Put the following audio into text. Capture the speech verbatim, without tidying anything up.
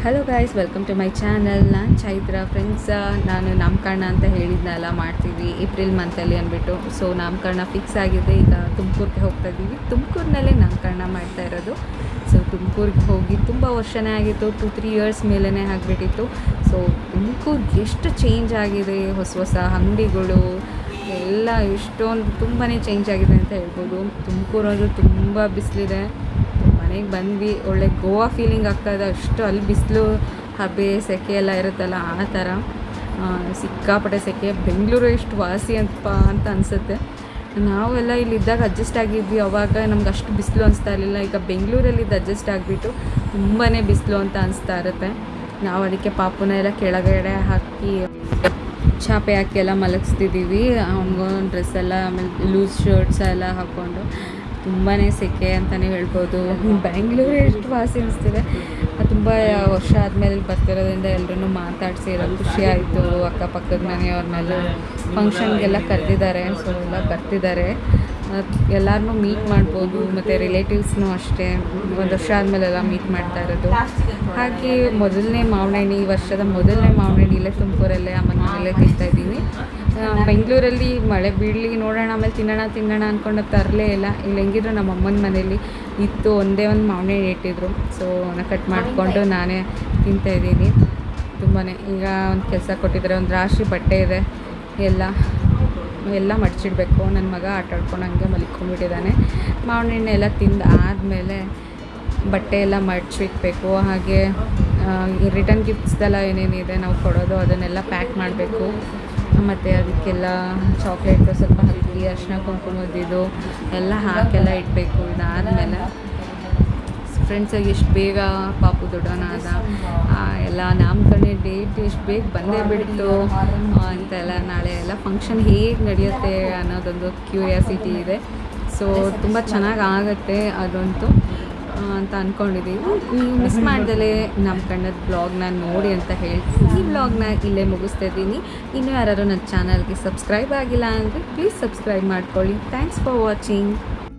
Hello guys, welcome to my channel. ನಾನು Chaitra. Friends, ನಾನು ನಾಮಕರಣ ಅಂತ ಹೇಳಿದ್ನಲ್ಲ ಮಾಡ್ತೀವಿ ಏಪ್ರಿಲ್ ಮಂತಲ್ಲಿ ಅಂದ್ಬಿಟ್ಟು. ಸೊ ನಾಮಕರಣ ಫಿಕ್ಸ್ ಆಗಿದೆ. ಈಗ ತುಮಕೂರಿಗೆ ಹೋಗ್ತಾ ಇದ್ದೀವಿ. ತುಮಕೂರಿನಲ್ಲೇ ನಾಮಕರಣ ಮಾಡ್ತಾ ಇರೋದು. ಸೊ ತುಮಕೂರಿಗೆ ಹೋಗಿ ತುಂಬ ವರ್ಷನೇ ಆಗಿತ್ತು, ಟು ತ್ರೀ ಇಯರ್ಸ್ ಮೇಲೇ ಆಗಿಬಿಟ್ಟಿತ್ತು. ಸೊ ತುಮಕೂರಿಗೆ ಎಷ್ಟು ಚೇಂಜ್ ಆಗಿದೆ, ಹೊಸ ಹೊಸ ಅಂಗಡಿಗಳು ಎಲ್ಲ ಎಷ್ಟೊಂದು ತುಂಬಾ ಚೇಂಜ್ ಆಗಿದೆ ಅಂತ ಹೇಳ್ಬೋದು. ತುಮಕೂರಲ್ಲಿ ತುಂಬ ಬಿಸಿಲಿದೆ. ಮನೆಗೆ ಬಂದ್ವಿ, ಒಳ್ಳೆ ಗೋವಾ ಫೀಲಿಂಗ್ ಆಗ್ತಾಯಿದೆ. ಅಷ್ಟು ಅಲ್ಲಿ ಬಿಸಿಲು, ಹಬೆ, ಸೆಕೆ ಎಲ್ಲ ಇರುತ್ತಲ್ಲ, ಆ ಥರ ಸಿಕ್ಕಾಪಟ್ಟೆ ಸೆಕೆ. ಬೆಂಗಳೂರು ಎಷ್ಟು ವಾಸಿ ಅಂತಪ್ಪ ಅಂತ ಅನಿಸುತ್ತೆ. ನಾವೆಲ್ಲ ಇಲ್ಲಿದ್ದಾಗ ಅಡ್ಜಸ್ಟ್ ಆಗಿದ್ವಿ, ಅವಾಗ ನಮ್ಗೆ ಅಷ್ಟು ಬಿಸಿಲು ಅನಿಸ್ತಾ ಇರಲಿಲ್ಲ. ಈಗ ಬೆಂಗಳೂರಲ್ಲಿದ್ದು ಅಡ್ಜಸ್ಟ್ ಆಗಿಬಿಟ್ಟು ತುಂಬಾ ಬಿಸಿಲು ಅಂತ ಅನಿಸ್ತಾ ಇರುತ್ತೆ. ನಾವು ಅದಕ್ಕೆ ಪಾಪುನ ಎಲ್ಲ ಕೆಳಗಡೆ ಹಾಕಿ ಚಾಪೆ ಹಾಕಿ ಎಲ್ಲ ಮಲಗಿಸ್ತಿದ್ದೀವಿ. ಅವ್ನಿಗೊಂದು ಡ್ರೆಸ್ ಎಲ್ಲ, ಆಮೇಲೆ ಲೂಸ್ ಶರ್ಟ್ಸ್ ಎಲ್ಲ ಹಾಕ್ಕೊಂಡು ತುಂಬಾ ಸೆಕೆ ಅಂತಲೇ ಹೇಳ್ಬೋದು. ಬೆಂಗಳೂರು ಎಷ್ಟು ವಾಸಿ ಅನಿಸ್ತಿದೆ. ತುಂಬ ವರ್ಷ ಆದಮೇಲೆ ಬರ್ತಿರೋದ್ರಿಂದ ಎಲ್ಲರೂ ಮಾತಾಡಿಸಿರೋ ಖುಷಿ ಆಯಿತು. ಅಕ್ಕಪಕ್ಕದ ಮನೆಯವ್ರನ್ನೆಲ್ಲ ಫಂಕ್ಷನ್ಗೆಲ್ಲ ಕರೆದಿದ್ದಾರೆ. ಸೊ ಎಲ್ಲ ಬರ್ತಿದ್ದಾರೆ, ಎಲ್ಲರನ್ನೂ ಮೀಟ್ ಮಾಡ್ಬೋದು. ಮತ್ತು ರಿಲೇಟಿವ್ಸ್ನೂ ಅಷ್ಟೇ, ಒಂದು ವರ್ಷ ಆದಮೇಲೆಲ್ಲ ಮೀಟ್ ಮಾಡ್ತಾ ಇರೋದು. ಹಾಗೆ ಮೊದಲನೇ ಮಾವಿನಹಣ್ಣು, ಈ ವರ್ಷದ ಮೊದಲನೇ ಮಾವಿನಹಣ್ಣು ಇಲ್ಲೇ ತುಮಕೂರಲ್ಲೇ ಅಮ್ಮನ ಮನೆಯಲ್ಲೇ ತಿಂತಾಯಿದ್ದೀನಿ. ಬೆಂಗಳೂರಲ್ಲಿ ಮಳೆ ಬೀಳಲಿ ನೋಡೋಣ, ಆಮೇಲೆ ತಿನ್ನೋಣ ತಿನ್ನೋಣ ಅಂದ್ಕೊಂಡು ತರಲೇ ಇಲ್ಲ. ಇಲ್ಲಿ ಹೆಂಗಿದ್ರು ನಮ್ಮ ಅಮ್ಮನ ಮನೇಲಿ ಇತ್ತು, ಒಂದೇ ಒಂದು ಮಾವಿನಹಣ್ಣು ಇಟ್ಟಿದ್ರು. ಸೊ ನಾನು ಕಟ್ ಮಾಡಿಕೊಂಡು ನಾನೇ ತಿಂತಾಯಿದ್ದೀನಿ. ತುಂಬಾ ಈಗ ಒಂದು ಕೆಲಸ ಕೊಟ್ಟಿದ್ದಾರೆ, ಒಂದು ರಾಶಿ ಬಟ್ಟೆ ಇದೆ, ಎಲ್ಲ ಎಲ್ಲ ಮಡಚಿಡ್ಬೇಕು. ನನ್ನ ಮಗ ಆಟ ಆಡ್ಕೊಂಡು ಹಂಗೆ ಮಲ್ಕೊಂಡ್ಬಿಟ್ಟಿದ್ದಾನೆ. ಮಾವಿನಹಣ್ಣು ಎಲ್ಲ ತಿಂದು ಆದಮೇಲೆ ಬಟ್ಟೆ ಎಲ್ಲ ಮಡಚಿಡ್ಬೇಕು. ಹಾಗೆ ರಿಟರ್ನ್ ಗಿಫ್ಟ್ಸ್ದೆಲ್ಲ ಏನೇನಿದೆ ನಾವು ಕೊಡೋದು ಅದನ್ನೆಲ್ಲ ಪ್ಯಾಕ್ ಮಾಡಬೇಕು. ಮತ್ತು ಅದಕ್ಕೆಲ್ಲ ಚಾಕ್ಲೇಟು ಸ್ವಲ್ಪ ಹಾಕಿ ಅರಿಶಿನ ಕುಂಕುಮದ್ದು ಎಲ್ಲ ಹಾಕೆಲ್ಲ ಇಡಬೇಕು. ಇದಾದಮೇಲೆ ಫ್ರೆಂಡ್ಸ್, ಎಷ್ಟು ಬೇಗ ಪಾಪು ದೊಡ್ಡವನಾದ, ಎಲ್ಲ ನಾಮಕರಣ ಡೇಟ್ ಎಷ್ಟು ಬೇಗ ಬಂದೇ ಬಿಡ್ತು ಅಂತೆಲ್ಲ. ನಾಳೆ ಎಲ್ಲ ಫಂಕ್ಷನ್ ಹೇಗೆ ನಡೆಯುತ್ತೆ ಅನ್ನೋದೊಂದು ಕ್ಯೂರಿಯಾಸಿಟಿ ಇದೆ. ಸೊ ತುಂಬ ಚೆನ್ನಾಗಿ ಆಗುತ್ತೆ ಅದಂತೂ ಅಂತ ಅಂದ್ಕೊಂಡಿದ್ದೀವಿ. ನೀವು ಮಿಸ್ ಮಾಡ್ದಲೇ ನಾಮಕರಣದ ಬ್ಲಾಗ್ನ ನೋಡಿ ಅಂತ ಹೇಳ್ತೀನಿ. ಈ ಬ್ಲಾಗ್ನ ಇಲ್ಲೇ ಮುಗಿಸ್ತಾ ಇದ್ದೀನಿ. ಇನ್ನೂ ಯಾರು ನನ್ನ ಚಾನಲ್ಗೆ ಸಬ್ಸ್ಕ್ರೈಬ್ ಆಗಿಲ್ಲ ಅಂದರೆ ಪ್ಲೀಸ್ ಸಬ್ಸ್ಕ್ರೈಬ್ ಮಾಡ್ಕೊಳ್ಳಿ. Thanks for watching.